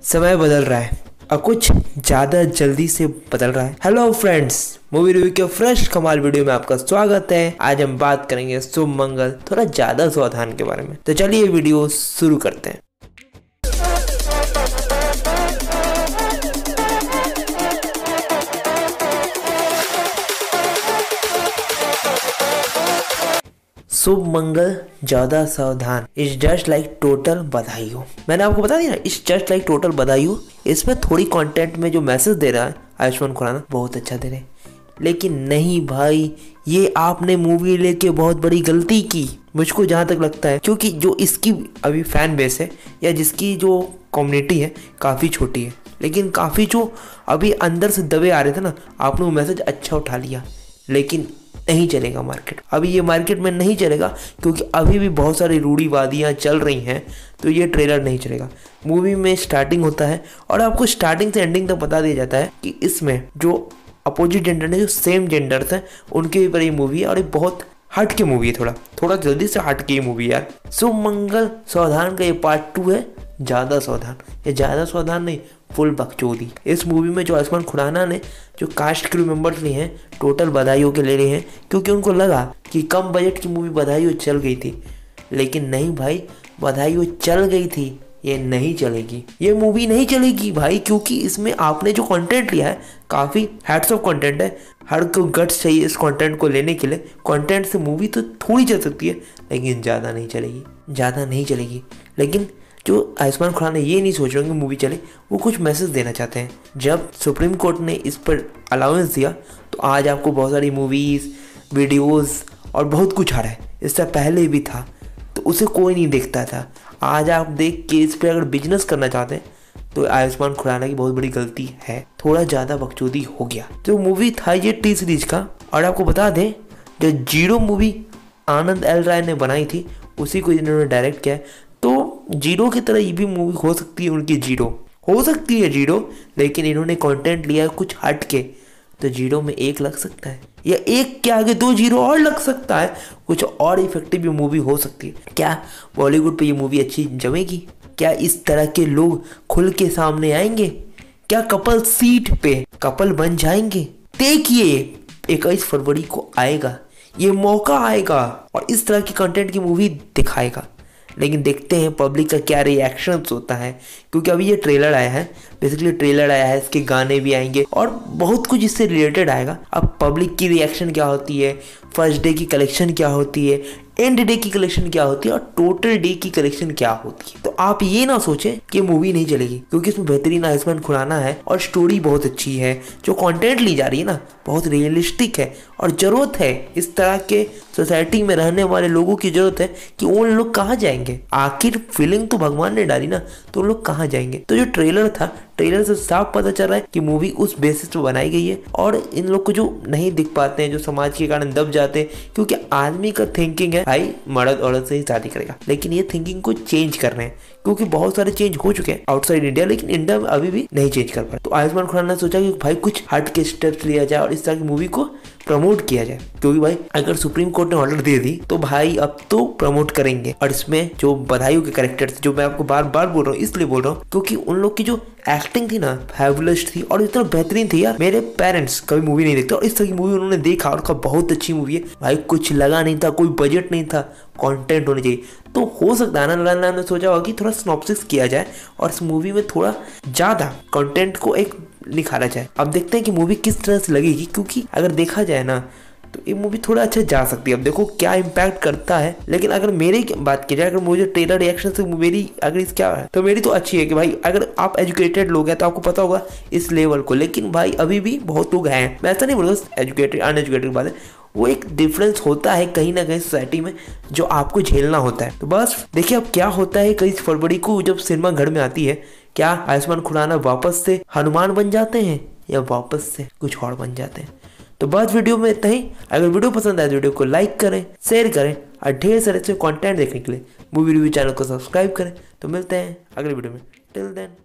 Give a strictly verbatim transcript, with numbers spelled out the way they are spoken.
समय बदल रहा है और कुछ ज़्यादा जल्दी से बदल रहा है। हेलो फ्रेंड्स, मूवी रिव्यू के फ्रेश कमाल वीडियो में आपका स्वागत है। आज हम बात करेंगे शुभ मंगल थोड़ा ज़्यादा सावधान के बारे में। तो चलिए वीडियो शुरू करते हैं। शुभ मंगल ज्यादा सावधान इज जस्ट लाइक टोटल बधाई हो। मैंने आपको बता दिया ना, इस जस्ट लाइक टोटल बधाई हो। इसमें थोड़ी कंटेंट में जो मैसेज दे रहा है आयुष्मान खुराना बहुत अच्छा दे रहे हैं, लेकिन नहीं भाई, ये आपने मूवी लेके बहुत बड़ी गलती की मुझको जहाँ तक लगता है, क्योंकि जो इसकी अभी फैन बेस है या जिसकी जो कम्युनिटी है काफ़ी छोटी है, लेकिन काफ़ी जो अभी अंदर से दबे आ रहे थे ना, आपने वो मैसेज अच्छा उठा लिया। लेकिन नहीं चलेगा मार्केट, अभी ये मार्केट में नहीं चलेगा क्योंकि अभी भी बहुत सारी रूढ़िवादियाँ चल रही हैं। तो ये ट्रेलर नहीं चलेगा। मूवी में स्टार्टिंग होता है और आपको स्टार्टिंग से एंडिंग तक बता दिया जाता है कि इसमें जो अपोजिट जेंडर ने जो सेम जेंडर थे उनके ऊपर ये मूवी है, और ये बहुत हट के मूवी है, थोड़ा थोड़ा जल्दी से हट के मूवी यार। शुभ मंगल सावधान का ये पार्ट टू है, ज़्यादा सावधान। ये ज़्यादा सावधान नहीं, फुल बकचोदी। इस मूवी में जो आयुष्मान खुराना ने जो कास्ट क्रू मेंबर्स लिए हैं टोटल बधाइयों के ले रहे हैं, क्योंकि उनको लगा कि कम बजट की मूवी बधाइयों चल गई थी। लेकिन नहीं भाई, बधाइयों चल गई थी, ये नहीं चलेगी, ये मूवी नहीं चलेगी भाई, क्योंकि इसमें आपने जो कंटेंट लिया है काफ़ी हैट्स ऑफ कंटेंट है। हर को गट्स चाहिए इस कंटेंट को लेने के लिए। कंटेंट से मूवी तो थोड़ी चल सकती है, लेकिन ज़्यादा नहीं चलेगी, ज़्यादा नहीं चलेगी। लेकिन जो आयुष्मान खुराना ये नहीं सोच रहे कि मूवी चले, वो कुछ मैसेज देना चाहते हैं। जब सुप्रीम कोर्ट ने इस पर अलाउंस दिया तो आज आपको बहुत सारी मूवीज़, वीडियोस और बहुत कुछ आ रहा है। इससे पहले भी था तो उसे कोई नहीं देखता था। आज आप देख के इस पर अगर बिजनेस करना चाहते हैं तो आयुष्मान खुराना की बहुत बड़ी गलती है, थोड़ा ज़्यादा बकचोदी हो गया। जो मूवी था ये टी सीरीज का, और आपको बता दें जो Zero movie Anand L Rai ने बनाई थी उसी को इन्होंने डायरेक्ट किया है। तो जीरो की तरह ये भी मूवी हो सकती है, उनकी जीरो हो सकती है जीरो, लेकिन इन्होंने कंटेंट लिया कुछ हट के। तो जीरो में एक लग सकता है, या एक के आगे दो जीरो और लग सकता है, कुछ और इफेक्टिव भी मूवी हो सकती है। क्या बॉलीवुड पे ये मूवी अच्छी जमेगी? क्या इस तरह के लोग खुल के सामने आएंगे? क्या कपल सीट पे कपल बन जाएंगे? देखिए इक्कीस फरवरी को आएगा, ये मौका आएगा और इस तरह की कंटेंट की मूवी दिखाएगा। लेकिन देखते हैं पब्लिक का क्या रिएक्शन होता है, क्योंकि अभी ये ट्रेलर आया है, बेसिकली ट्रेलर आया है, इसके गाने भी आएंगे और बहुत कुछ इससे रिलेटेड आएगा। अब पब्लिक की रिएक्शन क्या होती है, फर्स्ट डे की कलेक्शन क्या होती है, एंड डे की कलेक्शन क्या होती है और टोटल डे की कलेक्शन क्या होती है। तो आप ये ना सोचें कि मूवी नहीं चलेगी, क्योंकि इसमें बेहतरीन आयुष्मान खुराना है और स्टोरी बहुत अच्छी है। जो कंटेंट ली जा रही है ना बहुत रियलिस्टिक है, और ज़रूरत है इस तरह के सोसाइटी में रहने वाले लोगों की ज़रूरत है कि उन लोग कहाँ जाएंगे। आखिर फीलिंग तो भगवान ने डाली ना, तो उन लोग कहाँ जाएंगे। तो जो ट्रेलर था, ट्रेलर से साफ पता चल रहा है कि मूवी उस बेसिस पे बनाई गई है। और इन लोग को जो नहीं दिख पाते हैं, जो समाज के कारण दब जाते हैं, क्योंकि आदमी का थिंकिंग है भाई मर्द औरत से ही शादी करेगा, लेकिन ये थिंकिंग को चेंज कर रहे हैं, क्योंकि बहुत सारे चेंज हो चुके हैं आउटसाइड इंडिया, लेकिन इंडिया में अभी भी नहीं चेंज कर पा रहे। तो आयुष्मान खुराना ने सोचा कि भाई कुछ हट के स्टेप्स लिया जाए और इस तरह की मूवी को प्रमोट किया जाए, क्योंकि भाई अगर सुप्रीम कोर्ट ने ऑर्डर दे दी तो भाई अब तो प्रमोट करेंगे। और इसमें जो बधाइयों के कैरेक्टर्स, जो मैं आपको बार बार बोल रहा हूँ इसलिए बोल रहा हूँ क्योंकि उन लोग की जो एक्टिंग थी ना फैबुलस थी और इतना बेहतरीन थी यार। मेरे पेरेंट्स कभी मूवी नहीं देखते और इस तरह की मूवी उन्होंने देखा और कहा बहुत अच्छी मूवी है भाई। कुछ लगा नहीं था, कोई बजट नहीं था, कंटेंट होनी चाहिए। तो हो सकता है ना लाल ने सोचा होगा कि थोड़ा सिनॉप्सिस किया जाए और इस मूवी में थोड़ा ज़्यादा कंटेंट को एक निखारा जाए। अब देखते हैं कि मूवी किस तरह से लगेगी, क्योंकि अगर देखा जाए ना तो ये मूवी थोड़ा अच्छा जा सकती है। अब देखो क्या इम्पैक्ट करता है। लेकिन अगर मेरी बात की जाए, अगर मुझे ट्रेलर रिएक्शन से मेरी अगर इस क्या है तो मेरी तो अच्छी है कि भाई अगर आप एजुकेटेड लोग हैं तो आपको पता होगा इस लेवल को। लेकिन भाई अभी भी बहुत लोग हैं, मैं ऐसा नहीं बोलूँगा एजुकेटेड अनएजुकेटेड बात है, वो एक डिफरेंस होता है कहीं ना कहीं सोसाइटी में जो आपको झेलना होता है। तो बस देखिए अब क्या होता है। इक्कीस फरवरी को जब सिनेमा घर में आती है, क्या आयुष्मान खुराना वापस से हनुमान बन जाते हैं या वापस से कुछ और बन जाते हैं। तो बस वीडियो में इतना ही। अगर वीडियो पसंद आए तो वीडियो को लाइक करें, शेयर करें और ढेर सारे कंटेंट देखने के लिए मूवी रिव्यू चैनल को सब्सक्राइब करें। तो मिलते हैं अगले वीडियो में, टिल देन।